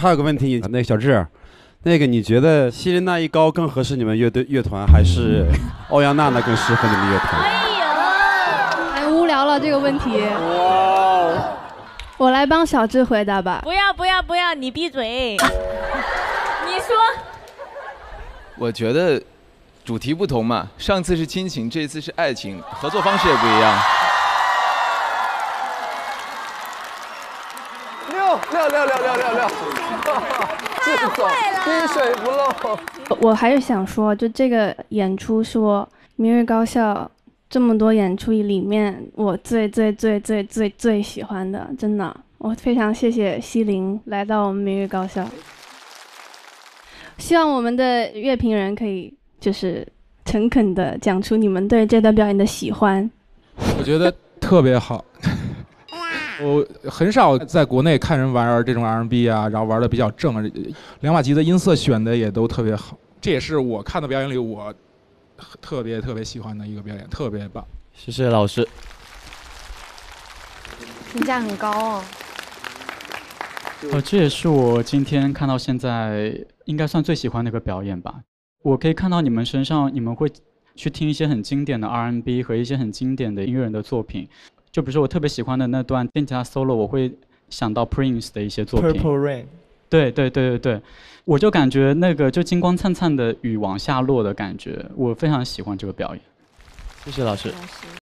还有个问题，那个小智，那个你觉得希林娜一高更合适你们乐团，还是欧阳娜娜更适合你们乐团？ 哎呀，太无聊了这个问题。 哇， 我来帮小智回答吧。 不要不要不要，你闭嘴。你说。 我觉得主题不同嘛，上次是亲情，这次是爱情，合作方式也不一样。 六，这种滴水不漏。 我还是想说，就这个演出是我明日高校这么多演出里面我最喜欢的，真的，我非常谢谢西林来到我们明日高校。希望我们的乐评人可以就是诚恳地讲出你们对这段表演的喜欢。 我觉得特别好。我很少在国内看人玩这种 R&B 啊，然后玩的比较正，两把吉的音色选的也都特别好，这也是我看的表演里我特别喜欢的一个表演，特别棒。 谢谢老师。 评价很高哦。 这也是我今天看到现在应该算最喜欢的一个表演吧。我可以看到你们身上，你们会去听一些很经典的 R&B 和一些很经典的音乐人的作品。就比如说我特别喜欢的那段电吉他 solo， 我会想到 Prince 的一些作品。 Purple Rain。 对，我就感觉那个就金光灿灿的雨往下落的感觉，我非常喜欢这个表演。 谢谢老师。